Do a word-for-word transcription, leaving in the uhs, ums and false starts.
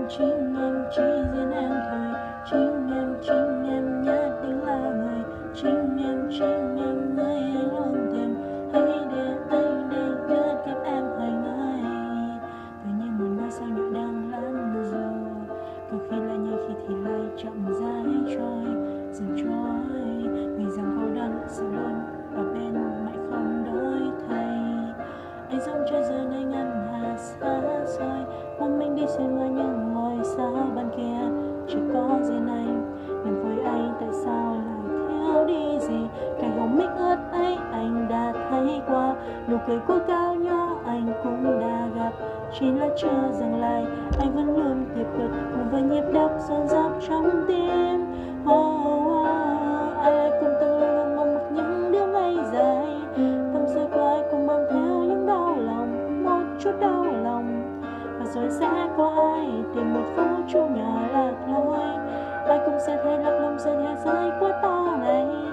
chính em, chỉ riêng em thôi. Chính em, chính em nhất định là người. Chính em, chính em người anh luôn tìm. Hãy để anh để cất kiếp em thành người. Tự nhiên muốn nói sao nhựa đang lăn rồi. Cực khi lại nhanh khi thì lại chậm rãi trôi, dần trôi. Vì rằng cô đơn sự luôn ở bên mãi không đổi thay. Anh sống cho giờ này ngân hà xa xôi, một mình đi xuyên qua những ngôi sao bên kia. Chỉ có riêng anh, niềm vui anh tại sao lại thiếu đi gì? Cảnh hồng mít ướt ấy anh đã thấy qua, nụ cười của cao nhỏ anh cũng đã gặp. Chỉ là chưa dừng lại, anh vẫn luôn tiếp tục cùng với nhịp đập dồn dập trong tim. Oh, oh, oh. Ai ai cũng từng luôn luôn mong mặc những đêm ngày dài, tâm sự của ai cũng mang theo những đau lòng, một chút đau lòng. Và rồi sẽ có ai tìm một phút chú nhỏ lạc lối, ai cũng sẽ thấy lạc lòng rơi nhẹ rơi quá to này.